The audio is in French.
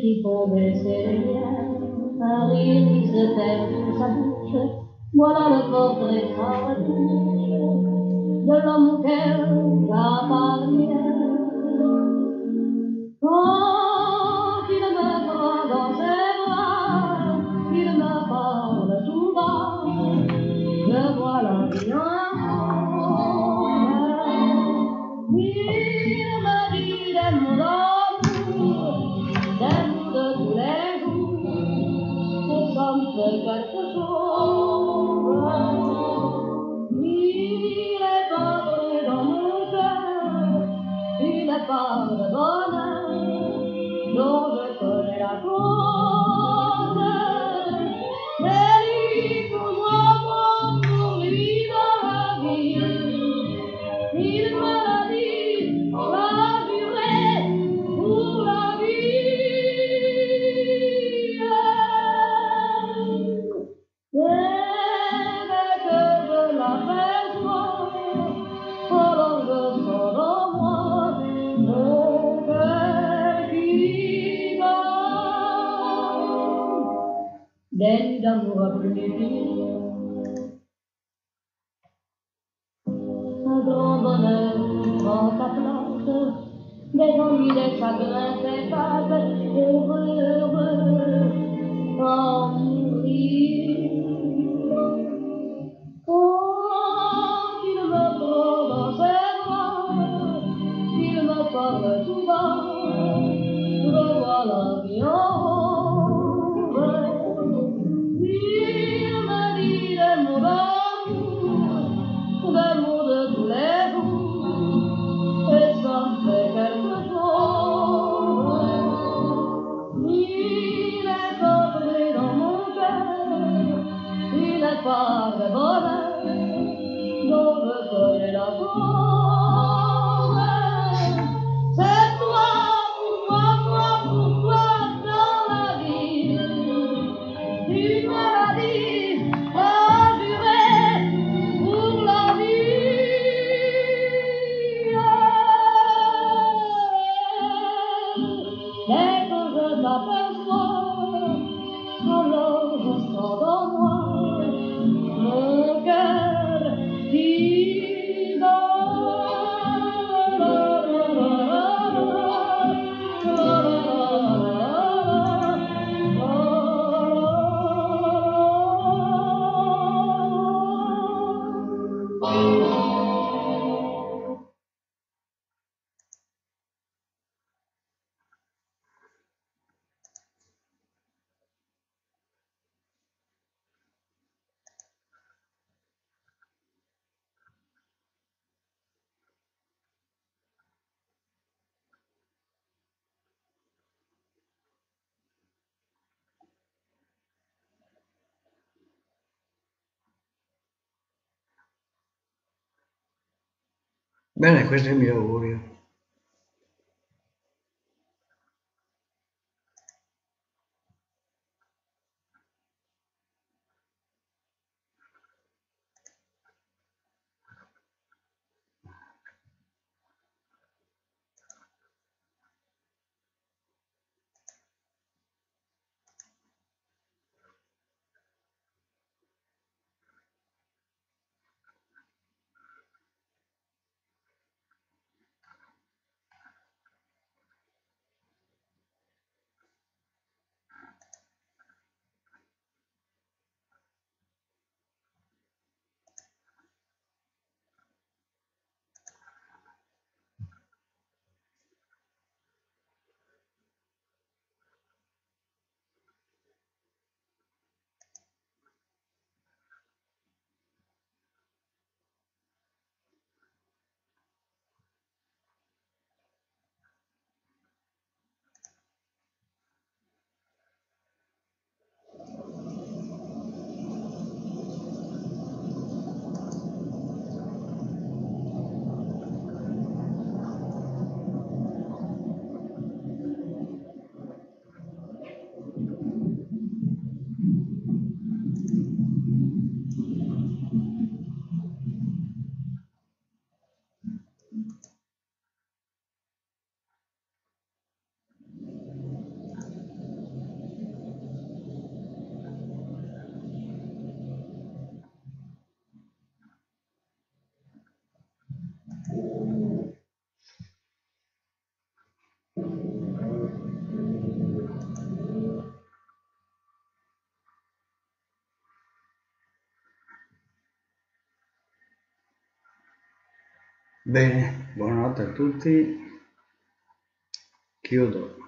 qui font baisser les miens, un rire qui se perd sur sa bouche, voilà le portrait farouche de l'homme auquel j'appartiens. Quand il me prend dans ses bras, il me parle tout bas, je vois la vie en il me dit des mots d'amour, des mots de tous les jours, et ça me fait quelque chose. Il est entré dans mon cœur une part de bonheur dont je connais la cause. C'est lui pour moi, pour lui dans la vie. Il me l'a dit, la durée pour la vie. Dès que je l'aperçois, alors je sens en moi mon cœur qui bat. Des nuits d'amour plus un grand bonheur prend sa place, des ennuis, des chagrins s'effacent, heureux, heureux, en mourir. Quand il me prend dans ses bras, il me parle tout bas, je vois la vie en rose. Il me dit des mots d'amour, des mots de tous les jours, et ça me fait quelque chose. Il est entré dans mon cœur une part de bonheur dont je connais la cause. C'est toi pour toi dans la vie. Tu me l'as dit, la durée pour la vie. Dès que je t'aperçois, alors je sens dans moi mon cœur qui bat. Bene, questo è il mio augurio. Bene, buonanotte a tutti. Chiudo.